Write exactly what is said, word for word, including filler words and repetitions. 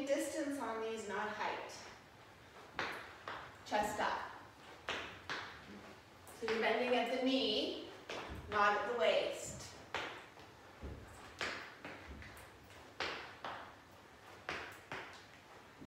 think distance on these, not height. Chest up. So you're bending at the knee, not at the waist.